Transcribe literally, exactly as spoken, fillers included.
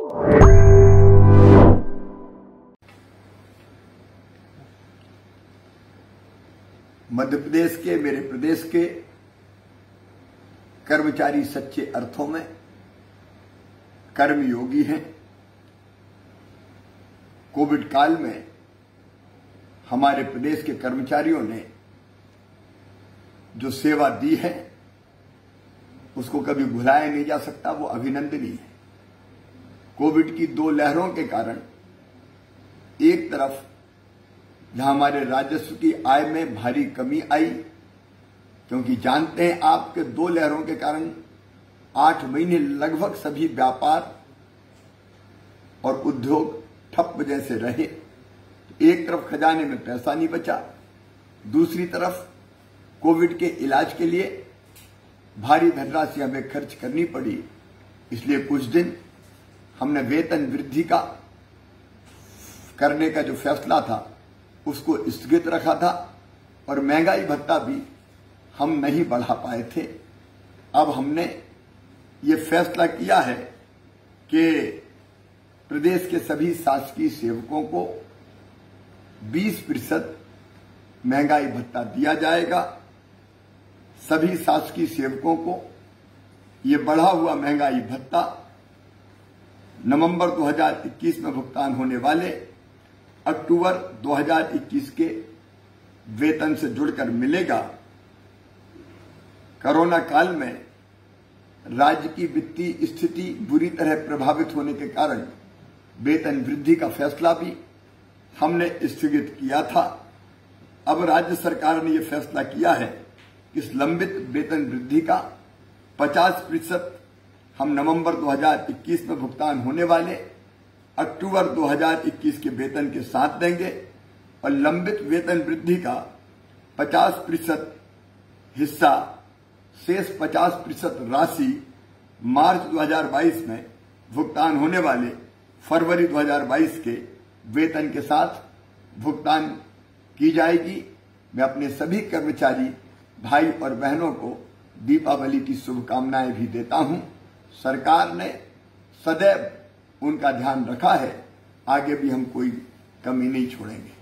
मध्य प्रदेश के, मेरे प्रदेश के कर्मचारी सच्चे अर्थों में कर्मयोगी हैं। कोविड काल में हमारे प्रदेश के कर्मचारियों ने जो सेवा दी है उसको कभी भुलाया नहीं जा सकता, वो अभिनंदनीय है। कोविड की दो लहरों के कारण एक तरफ जहां हमारे राजस्व की आय में भारी कमी आई, क्योंकि जानते हैं आप कि दो लहरों के कारण आठ महीने लगभग सभी व्यापार और उद्योग ठप जैसे रहे। एक तरफ खजाने में पैसा नहीं बचा, दूसरी तरफ कोविड के इलाज के लिए भारी धनराशि हमें खर्च करनी पड़ी। इसलिए कुछ दिन हमने वेतन वृद्धि का करने का जो फैसला था उसको स्थगित रखा था और महंगाई भत्ता भी हम नहीं बढ़ा पाए थे। अब हमने ये फैसला किया है कि प्रदेश के सभी शासकीय सेवकों को बीस प्रतिशत महंगाई भत्ता दिया जाएगा। सभी शासकीय सेवकों को ये बढ़ा हुआ महंगाई भत्ता नवंबर दो हज़ार इक्कीस में भुगतान होने वाले अक्टूबर दो हज़ार इक्कीस के वेतन से जुड़कर मिलेगा। कोरोना काल में राज्य की वित्तीय स्थिति बुरी तरह प्रभावित होने के कारण वेतन वृद्धि का फैसला भी हमने स्थगित किया था। अब राज्य सरकार ने यह फैसला किया है कि इस लंबित वेतन वृद्धि का पचास प्रतिशत हम नवंबर दो हज़ार इक्कीस में भुगतान होने वाले अक्टूबर दो हज़ार इक्कीस के वेतन के साथ देंगे और लंबित वेतन वृद्धि का पचास प्रतिशत हिस्सा, शेष पचास प्रतिशत राशि मार्च दो हज़ार बाईस में भुगतान होने वाले फरवरी दो हज़ार बाईस के वेतन के साथ भुगतान की जाएगी। मैं अपने सभी कर्मचारी भाई और बहनों को दीपावली की शुभकामनाएं भी देता हूं। सरकार ने सदैव उनका ध्यान रखा है, आगे भी हम कोई कमी नहीं छोड़ेंगे।